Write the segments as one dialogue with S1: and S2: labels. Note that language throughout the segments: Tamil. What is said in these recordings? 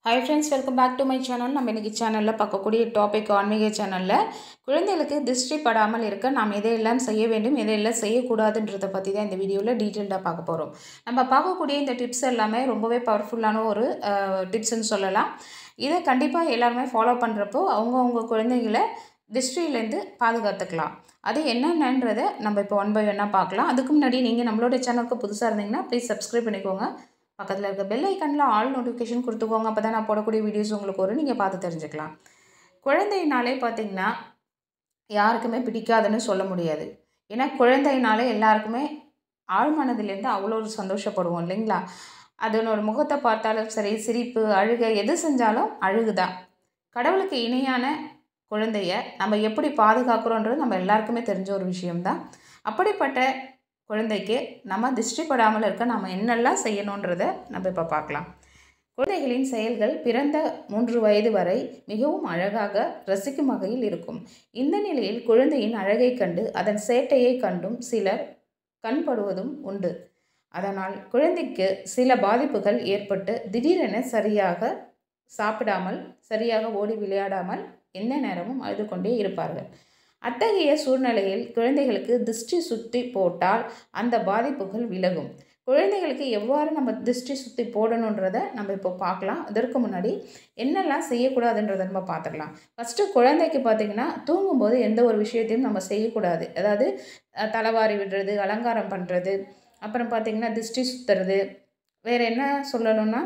S1: Hi friends, welcome back to my channel. நம்ம இன்னைக்கு சேனல்ல பார்க்கக்கூடிய டாபிக் ஆன்மீக சேனல்ல குழந்தைகளுக்கு திருஷ்டி படாமல் இருக்க நாம் எதையெல்லாம் செய்ய வேண்டும் எதையெல்லாம் செய்யக்கூடாதுன்றத பற்றி தான் இந்த வீடியோவில் டீட்டெயில்டாக பார்க்க போகிறோம். நம்ம பார்க்கக்கூடிய இந்த டிப்ஸ் எல்லாமே ரொம்பவே பவர்ஃபுல்லான ஒரு டிப்ஸ்ன்னு சொல்லலாம். இதை கண்டிப்பாக எல்லாருமே ஃபாலோ பண்ணுறப்போ அவங்கவுங்க குழந்தைங்களை திருஷ்டியிலேருந்து பாதுகாத்துக்கலாம். அது என்னென்னன்றதை நம்ம இப்போ ஒன் பை ஒன்னாக பார்க்கலாம். அதுக்கு முன்னாடி நீங்கள் நம்மளோட சேனலுக்கு புதுசாக இருந்தீங்கன்னா ப்ளீஸ் சப்ஸ்கிரைப் பண்ணிக்கோங்க. பக்கத்தில் இருக்க பெல் ஐக்கனில் ஆல் நோட்டிஃபிகேஷன் கொடுத்துக்கோங்க. அப்போ தான் நான் போடக்கூடிய வீடியோஸ் உங்களுக்கு வரும், நீங்கள் பார்த்து தெரிஞ்சுக்கலாம். குழந்தைனாலே பார்த்திங்கன்னா யாருக்குமே பிடிக்காதுன்னு சொல்ல முடியாது. ஏன்னா குழந்தைனாலே எல்லாருக்குமே ஆழ்மனதிலேருந்து அவ்வளோ ஒரு சந்தோஷப்படுவோம் இல்லைங்களா? அதனோட முகத்தை பார்த்தாலும் சரி, சிரிப்பு, அழுகை, எது செஞ்சாலும் அழுகுதான். கடவுளுக்கு இணையான குழந்தைய நம்ம எப்படி பாதுகாக்கிறோன்றது நம்ம எல்லாருக்குமே தெரிஞ்ச ஒரு விஷயம்தான். அப்படிப்பட்ட குழந்தைக்கு நம்ம திருஷ்டிப்படாமல் இருக்க நம்ம என்னெல்லாம் செய்யணுன்றதை நம்ம இப்போ பார்க்கலாம். குழந்தைகளின் செயல்கள் பிறந்த 3 வயது வரை மிகவும் அழகாக ரசிக்கும் வகையில் இருக்கும். இந்த நிலையில் குழந்தையின் அழகை கண்டு அதன் சேட்டையை கண்டும் சிலர் கண்படுவதும் உண்டு. அதனால் குழந்தைக்கு சில பாதிப்புகள் ஏற்பட்டு திடீரென சரியாக சாப்பிடாமல், சரியாக ஓடி விளையாடாமல் எந்த நேரமும் அழுது கொண்டே இருப்பார்கள். அத்தகைய சூழ்நிலையில் குழந்தைகளுக்கு திருஷ்டி சுத்தி போட்டால் அந்த பாதிப்புகள் விலகும். குழந்தைகளுக்கு எவ்வாறு நம்ம திருஷ்டி சுத்தி போடணுன்றதை நம்ம இப்போ பார்க்கலாம். அதற்கு முன்னாடி என்னெல்லாம் செய்யக்கூடாதுன்றதை நம்ம பார்த்துக்கலாம். ஃபஸ்ட்டு குழந்தைக்கு பார்த்திங்கன்னா தூங்கும்போது எந்த ஒரு விஷயத்தையும் நம்ம செய்யக்கூடாது. அதாவது தலைவாரி விடுறது, அலங்காரம் பண்ணுறது, அப்புறம் பார்த்திங்கன்னா திருஷ்டி சுற்றுறது, வேறு என்ன சொல்லணும்னா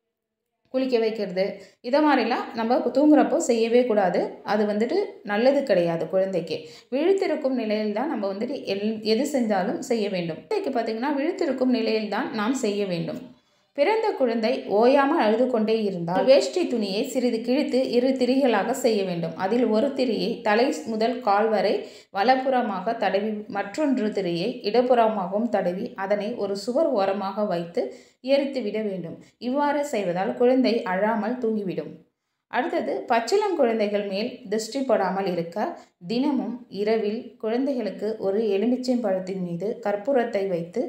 S1: குளிக்க வைக்கிறது, இதை மாதிரிலாம் நம்ம தூங்குறப்போ செய்யவே கூடாது. அது நல்லது கிடையாது. குழந்தைக்கு விழித்திருக்கும் நிலையில் தான் நம்ம எது செஞ்சாலும் செய்ய வேண்டும். குழந்தைக்கு பார்த்திங்கன்னா விழித்திருக்கும் நிலையில் தான் நாம் செய்ய வேண்டும். பிறந்த குழந்தை ஓயாமல் அழுது கொண்டே இருந்தால் வேஷ்டி துணியை சிறிது கிழித்து 2 திரிகளாக செய்ய வேண்டும். அதில் ஒரு திரியை தலை முதல் கால் வரை வலப்புறமாக தடவி, மற்றொன்று திரியை இடப்புறமாகவும் தடவி அதனை ஒரு சுவர் ஓரமாக வைத்து எரித்து விட வேண்டும். இவ்வாறு செய்வதால் குழந்தை அழாமல் தூங்கிவிடும். அடுத்தது, பச்சிளம் குழந்தைகள் மேல் திருஷ்டி படாமல் இருக்க தினமும் இரவில் குழந்தைகளுக்கு ஒரு எலுமிச்சை பழத்தின் மீது கற்பூரத்தை வைத்து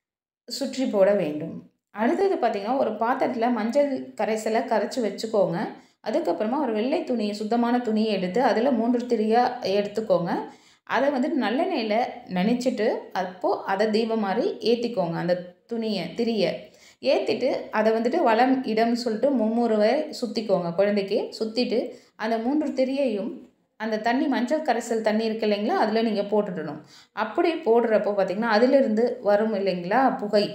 S1: சுற்றி போட வேண்டும். அடுத்தது பார்த்திங்கன்னா, ஒரு பாத்திரத்தில் மஞ்சள் கரைசலை கரைச்சி வச்சுக்கோங்க. அதுக்கப்புறமா ஒரு வெள்ளை துணியை, சுத்தமான துணியை எடுத்து அதில் 3 திரியாக எடுத்துக்கோங்க. அதை நல்லெண்ணெயில் நனைச்சிட்டு அப்போது அதை தீபம் மாதிரி ஏற்றிக்கோங்க. அந்த திரியை ஏற்றிட்டு அதை வலம் இடம் சொல்லிட்டு 3 வரை சுற்றிக்கோங்க. குழந்தைக்கு சுற்றிட்டு அந்த 3 திரியையும் அந்த தண்ணி, மஞ்சள் கரைசல் தண்ணி இருக்குது இல்லைங்களா, அதில் நீங்கள் போட்டுடணும். அப்படி போடுறப்போ பார்த்திங்கன்னா அதிலிருந்து வரும் இல்லைங்களா புகை,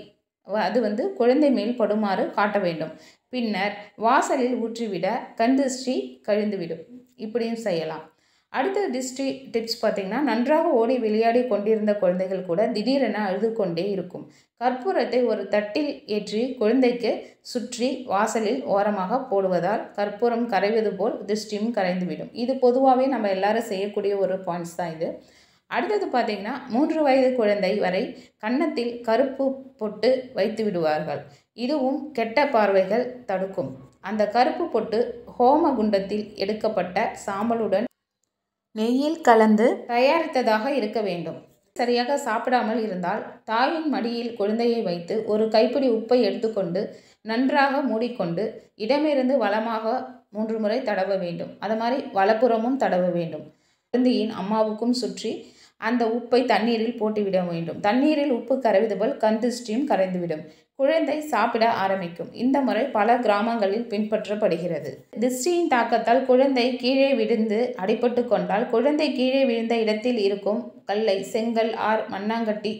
S1: அது குழந்தை மேல் படுமாறு காட்ட வேண்டும். பின்னர் வாசலில் ஊற்றிவிட கண் திருஷ்டி கழிந்துவிடும். இப்படியும் செய்யலாம். அடுத்த திருஷ்டி டிப்ஸ் பார்த்திங்கன்னா, நன்றாக ஓடி விளையாடி கொண்டிருந்த குழந்தைகள் கூட திடீரென அழுது கொண்டே இருக்கும். கற்பூரத்தை ஒரு தட்டில் ஏற்றி குழந்தைக்கு சுற்றி வாசலில் ஓரமாக போடுவதால் கற்பூரம் கரைவது போல் திருஷ்டியும் கரைந்துவிடும். இது பொதுவாகவே நம்ம எல்லாரும் செய்யக்கூடிய ஒரு பாயிண்ட்ஸ் தான் இது. அடுத்தது பார்த்திங்கன்னா, 3 வயது குழந்தை வரை கன்னத்தில் கருப்பு பொட்டு வைத்து விடுவார்கள். இதுவும் கெட்ட பார்வைகள் தடுக்கும். அந்த கருப்பு பொட்டு ஹோம குண்டத்தில் எடுக்கப்பட்ட சாம்பலுடன் நெய்யில் கலந்து தயாரித்ததாக இருக்க வேண்டும். சரியாக சாப்பிடாமல் இருந்தால் தாயின் மடியில் குழந்தையை வைத்து ஒரு கைப்பிடி உப்பை எடுத்துக்கொண்டு நன்றாக மூடிக்கொண்டு இடமிருந்து வலமாக 3 முறை தடவ வேண்டும். அது மாதிரி வலப்புறமும் தடவ வேண்டும். குழந்தையின் அம்மாவுக்கும் சுற்றி அந்த உப்பை தண்ணீரில் போட்டுவிட வேண்டும். தண்ணீரில் உப்பு கரைவது போல் கண் திருஷ்டியும் கரைந்துவிடும். குழந்தை சாப்பிட ஆரம்பிக்கும். இந்த முறை பல கிராமங்களில் பின்பற்றப்படுகிறது. திருஷ்டியின் தாக்கத்தால் குழந்தை கீழே விழுந்து அடிபட்டு கொண்டால் குழந்தை கீழே விழுந்த இடத்தில் இருக்கும் கல்லை, செங்கல், மண்ணாங்கட்டி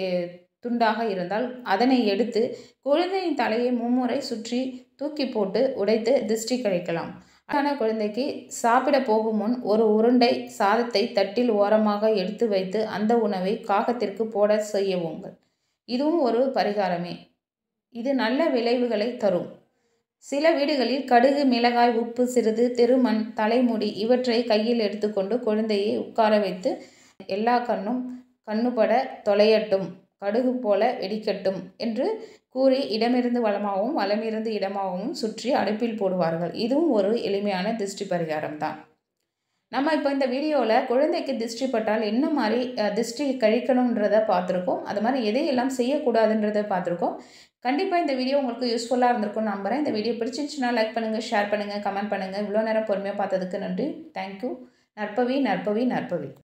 S1: துண்டாக இருந்தால் அதனை எடுத்து குழந்தையின் தலையை 3 முறை சுற்றி தூக்கி போட்டு உடைத்து திருஷ்டி கழிக்கலாம். குழந்தைக்கு சாப்பிட போகும் முன் ஒரு உருண்டை சாதத்தை தட்டில் ஓரமாக எடுத்து வைத்து அந்த உணவை காகத்திற்கு போட செய்யவுங்கள். இதுவும் ஒரு பரிகாரமே. இது நல்ல விளைவுகளை தரும். சில வீடுகளில் கடுகு, மிளகாய், உப்பு, சிறிது தெருமண், தலைமுடி இவற்றை கையில் எடுத்துக்கொண்டு குழந்தையை உட்கார வைத்து எல்லா கண்ணுபட தொலையட்டும், கடுகு போல வெடிக்கட்டும் என்று கூறி இடமிருந்து வலமாகவும் வலமிருந்து இடமாகவும் சுற்றி அடுப்பில் போடுவார்கள். இதுவும் ஒரு எளிமையான திருஷ்டி பரிகாரம் தான். நம்ம இப்போ இந்த வீடியோவில் குழந்தைக்கு திருஷ்டி பட்டால் என்ன மாதிரி திருஷ்டி கழிக்கணுன்றதை பார்த்துருக்கோம். அது மாதிரி எதையெல்லாம் செய்யக்கூடாதுன்றதை பார்த்துருக்கோம். கண்டிப்பாக இந்த வீடியோ உங்களுக்கு யூஸ்ஃபுல்லாக இருந்திருக்கும்னு நம்புகிறேன். இந்த வீடியோ பிடிச்சிருந்துச்சுன்னா லைக் பண்ணுங்கள், ஷேர் பண்ணுங்கள், கமெண்ட் பண்ணுங்கள். இவ்வளோ நேரம் பொறுமையாக பார்த்ததுக்கு நன்றி. தேங்க்யூ. நற்பவி நற்பவி நற்பவி.